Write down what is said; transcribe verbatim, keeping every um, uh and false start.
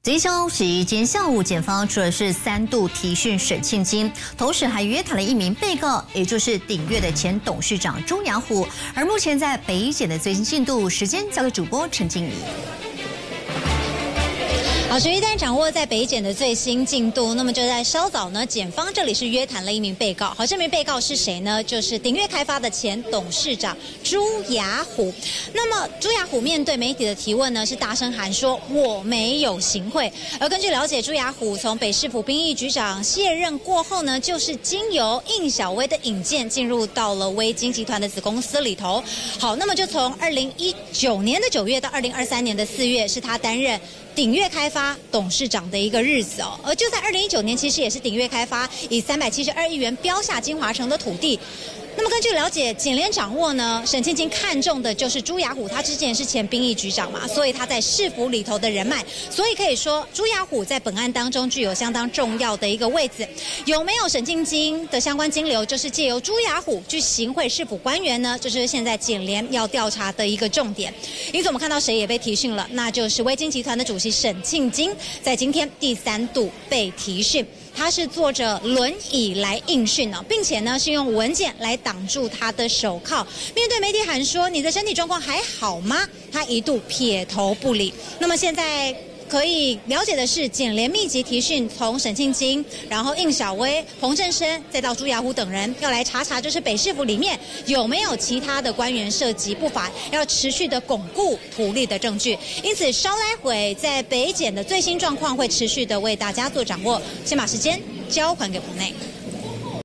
最新消息，今天下午，检方除了是三度提讯沈庆金，同时还约谈了一名被告，也就是鼎越的前董事长朱雅虎。而目前在北检的最新进度，时间交给主播陈静怡。 好，十一单掌握在北检的最新进度。那么就在稍早呢，检方这里是约谈了一名被告。好，这名被告是谁呢？就是鼎越开发的前董事长朱雅虎。那么朱雅虎面对媒体的提问呢，是大声喊说：“我没有行贿。”而根据了解，朱雅虎从北市府兵役局长卸任过后呢，就是经由应小薇的引荐，进入到了威金集团的子公司里头。好，那么就从二零一九年的九月到二零二三年的四月，是他担任 鼎越开发董事长的一个日子哦，而就在二零一九年，其实也是鼎越开发以三百七十二亿元标下金华城的土地。那么根据了解，检联掌握呢，沈庆金看中的就是朱雅虎，他之前是前兵役局长嘛，所以他在市府里头的人脉，所以可以说朱雅虎在本案当中具有相当重要的一个位置。有没有沈庆金的相关金流，就是借由朱雅虎去行贿市府官员呢？这就是现在检联要调查的一个重点。因此我们看到谁也被提讯了，那就是威金集团的主席沈庆金，在今天第三度被提讯。 他是坐着轮椅来应讯呢，并且呢是用文件来挡住他的手铐。面对媒体喊说：“你的身体状况还好吗？”他一度撇头不理。那么现在 可以了解的是，检联密集提讯，从沈庆金，然后应小薇、洪振生，再到朱雅虎等人，要来查查，就是北市府里面有没有其他的官员涉及不法，要持续的巩固图利的证据。因此，稍来会在北检的最新状况会持续的为大家做掌握。先把时间交还给棚内。